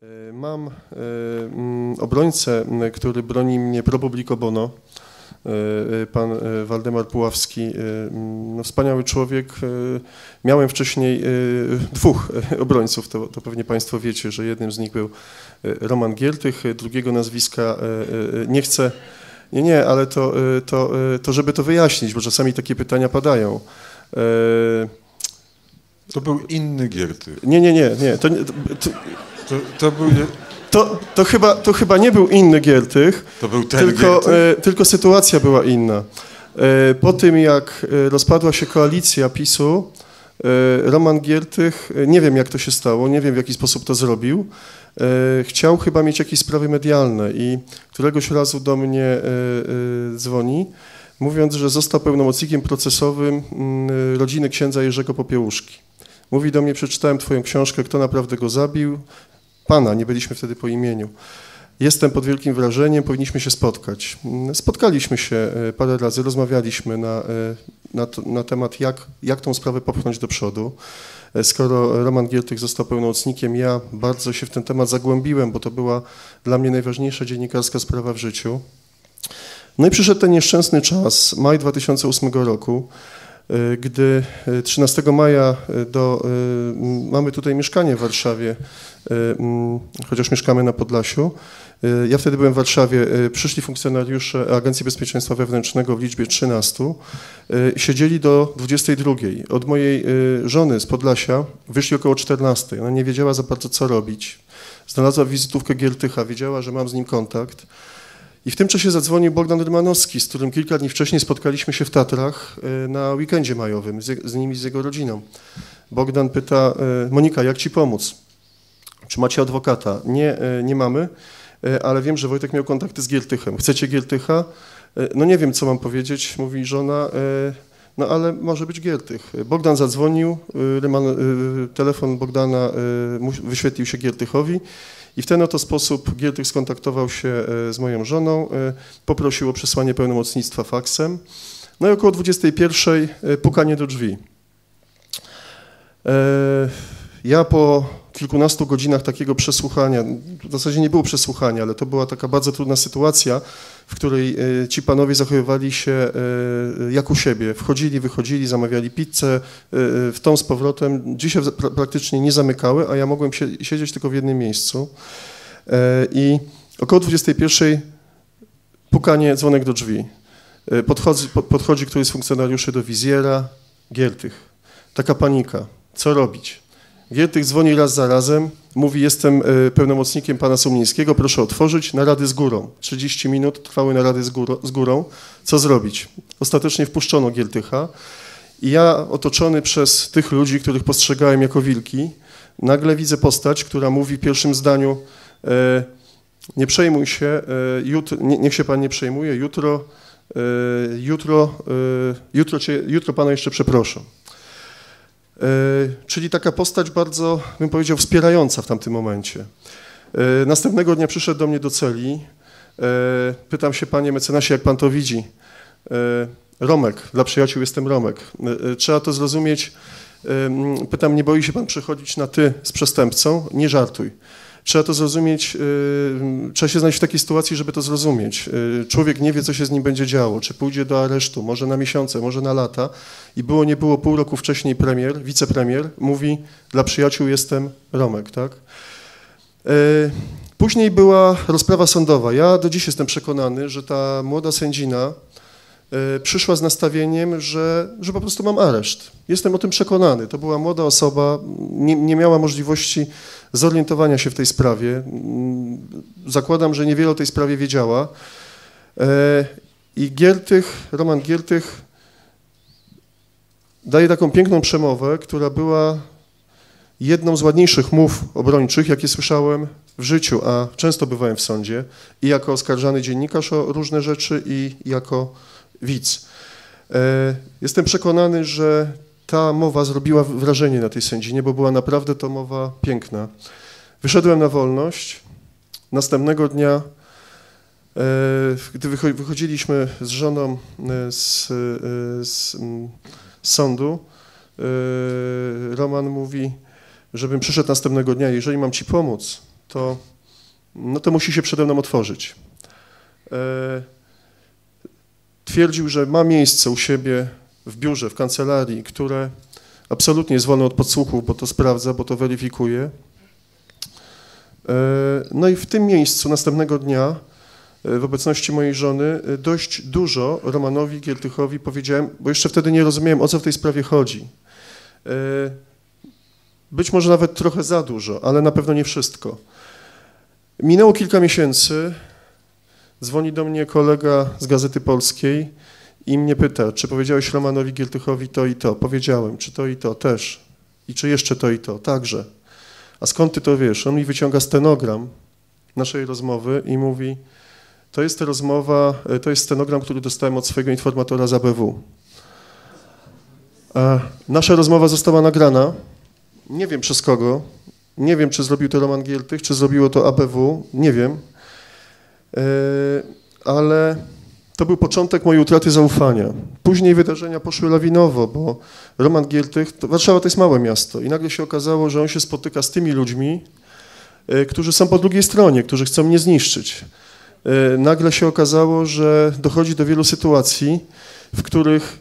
Mam obrońcę, który broni mnie pro publico bono, pan Waldemar Puławski, no wspaniały człowiek. Miałem wcześniej dwóch obrońców, to pewnie Państwo wiecie, że jednym z nich był Roman Giertych, drugiego nazwiska nie chcę, nie, ale to żeby to wyjaśnić, bo czasami takie pytania padają. To był inny Giertych. Nie. To był... To chyba nie był inny Giertych, To był ten Giertych? Tylko sytuacja była inna. Po tym, jak rozpadła się koalicja PiS-u, Roman Giertych, nie wiem jak to się stało, nie wiem w jaki sposób to zrobił, chciał chyba mieć jakieś sprawy medialne i któregoś razu do mnie dzwoni, mówiąc, że został pełnomocnikiem procesowym rodziny księdza Jerzego Popiełuszki. Mówi do mnie, przeczytałem twoją książkę, kto naprawdę go zabił. Pana, nie byliśmy wtedy po imieniu. Jestem pod wielkim wrażeniem, powinniśmy się spotkać. Spotkaliśmy się parę razy, rozmawialiśmy na temat, jak tą sprawę popchnąć do przodu. Skoro Roman Giertych został pełnomocnikiem, ja bardzo się w ten temat zagłębiłem, bo to była dla mnie najważniejsza dziennikarska sprawa w życiu. No i przyszedł ten nieszczęsny czas, maj 2008 roku, gdy 13 maja mamy tutaj mieszkanie w Warszawie, chociaż mieszkamy na Podlasiu. Ja wtedy byłem w Warszawie, przyszli funkcjonariusze Agencji Bezpieczeństwa Wewnętrznego w liczbie 13, siedzieli do 22. Od mojej żony z Podlasia wyszli około 14. Ona nie wiedziała za bardzo co robić. Znalazła wizytówkę Giertycha, wiedziała, że mam z nim kontakt. I w tym czasie zadzwonił Bogdan Rymanowski, z którym kilka dni wcześniej spotkaliśmy się w Tatrach na weekendzie majowym, z nim i z jego rodziną. Bogdan pyta, Monika, jak ci pomóc? Czy macie adwokata? Nie mamy, ale wiem, że Wojtek miał kontakty z Giertychem. Chcecie Giertycha? No nie wiem, co mam powiedzieć, mówi żona, no ale może być Giertych. Bogdan zadzwonił, telefon Bogdana wyświetlił się Giertychowi. I w ten oto sposób Giertych skontaktował się z moją żoną, poprosił o przesłanie pełnomocnictwa faksem. No i około 21 pukanie do drzwi. Ja po kilkunastu godzinach takiego przesłuchania, w zasadzie nie było przesłuchania, ale to była taka bardzo trudna sytuacja, w której ci panowie zachowywali się jak u siebie. Wchodzili, wychodzili, zamawiali pizzę, w tą z powrotem. Drzwi się praktycznie nie zamykały, a ja mogłem siedzieć tylko w jednym miejscu. I około 21 pukanie, dzwonek do drzwi. Podchodzi któryś z funkcjonariuszy do wizjera, Giertych. Taka panika. Co robić? Giertych dzwoni raz za razem, mówi, jestem pełnomocnikiem pana Sumlińskiego, proszę otworzyć, narady z górą. 30 minut trwały narady z górą. Co zrobić? Ostatecznie wpuszczono Giertycha i ja, otoczony przez tych ludzi, których postrzegałem jako wilki, nagle widzę postać, która mówi w pierwszym zdaniu, nie przejmuj się, niech się pan nie przejmuje, jutro pana jeszcze przeproszę. Czyli taka postać bardzo, bym powiedział, wspierająca w tamtym momencie. Następnego dnia przyszedł do mnie do celi. Pytam się, panie mecenasie, jak pan to widzi? Romek, dla przyjaciół jestem Romek. Trzeba to zrozumieć. Pytam, nie boi się pan przechodzić na ty z przestępcą? Nie żartuj. Trzeba to zrozumieć, trzeba się znaleźć w takiej sytuacji, żeby to zrozumieć. Człowiek nie wie, co się z nim będzie działo, czy pójdzie do aresztu, może na miesiące, może na lata. I było, nie było, pół roku wcześniej wicepremier mówi, dla przyjaciół jestem Romek, tak? Później była rozprawa sądowa. Ja do dziś jestem przekonany, że ta młoda sędzina przyszła z nastawieniem, że po prostu mam areszt. Jestem o tym przekonany. To była młoda osoba, nie miała możliwości zorientowania się w tej sprawie. Zakładam, że niewiele o tej sprawie wiedziała. I Roman Giertych daje taką piękną przemowę, która była jedną z ładniejszych mów obrończych, jakie słyszałem w życiu, a często bywałem w sądzie i jako oskarżany dziennikarz o różne rzeczy i jako widz. Jestem przekonany, że ta mowa zrobiła wrażenie na tej sędzinie, bo była naprawdę to mowa piękna. Wyszedłem na wolność. Następnego dnia, gdy wychodziliśmy z żoną z sądu, Roman mówi, żebym przyszedł następnego dnia, jeżeli mam ci pomóc, to musi się przede mną otworzyć. Twierdził, że ma miejsce u siebie w biurze, w kancelarii, które absolutnie jest wolne od podsłuchów, bo to sprawdza, bo to weryfikuje. No i w tym miejscu następnego dnia w obecności mojej żony dość dużo Romanowi Giertychowi powiedziałem, bo jeszcze wtedy nie rozumiałem, o co w tej sprawie chodzi. Być może nawet trochę za dużo, ale na pewno nie wszystko. Minęło kilka miesięcy, dzwoni do mnie kolega z Gazety Polskiej i mnie pyta, czy powiedziałeś Romanowi Giertychowi to i to? Powiedziałem, czy to i to też? I czy jeszcze to i to? Także. A skąd ty to wiesz? On mi wyciąga stenogram naszej rozmowy i mówi, to jest rozmowa, to jest stenogram, który dostałem od swojego informatora z ABW. Nasza rozmowa została nagrana, nie wiem przez kogo, nie wiem, czy zrobił to Roman Giertych, czy zrobiło to ABW, nie wiem, ale to był początek mojej utraty zaufania. Później wydarzenia poszły lawinowo, bo Roman Giertych, Warszawa to jest małe miasto i nagle się okazało, że on się spotyka z tymi ludźmi, którzy są po drugiej stronie, którzy chcą mnie zniszczyć. Nagle się okazało, że dochodzi do wielu sytuacji, w których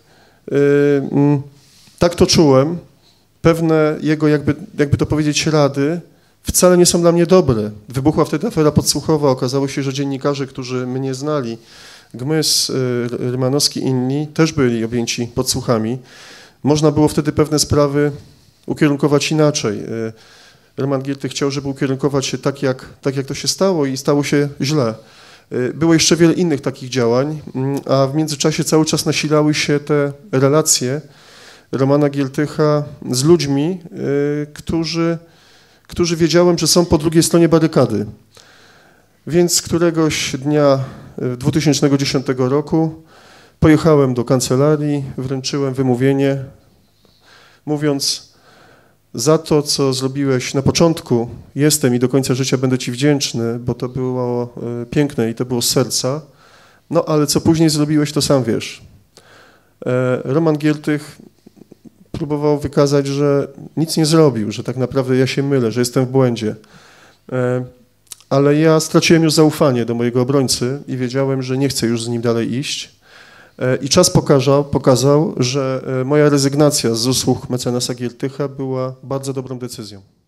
tak to czułem, pewne jego, jakby to powiedzieć, rady wcale nie są dla mnie dobre. Wybuchła wtedy afera podsłuchowa, okazało się, że dziennikarze, którzy mnie znali, Gmys, Rymanowski i inni, też byli objęci podsłuchami. Można było wtedy pewne sprawy ukierunkować inaczej. Roman Giertych chciał, żeby ukierunkować się tak jak to się stało i stało się źle. Było jeszcze wiele innych takich działań, a w międzyczasie cały czas nasilały się te relacje Romana Giertycha z ludźmi, którzy wiedziałem, że są po drugiej stronie barykady. Więc któregoś dnia 2010 roku pojechałem do kancelarii, wręczyłem wymówienie, mówiąc, za to, co zrobiłeś na początku, jestem i do końca życia będę ci wdzięczny, bo to było piękne i to było z serca, no ale co później zrobiłeś, to sam wiesz. Roman Giertych próbował wykazać, że nic nie zrobił, że tak naprawdę ja się mylę, że jestem w błędzie. Ale ja straciłem już zaufanie do mojego obrońcy i wiedziałem, że nie chcę już z nim dalej iść. I czas pokazał, że moja rezygnacja z usług mecenasa Giertycha była bardzo dobrą decyzją.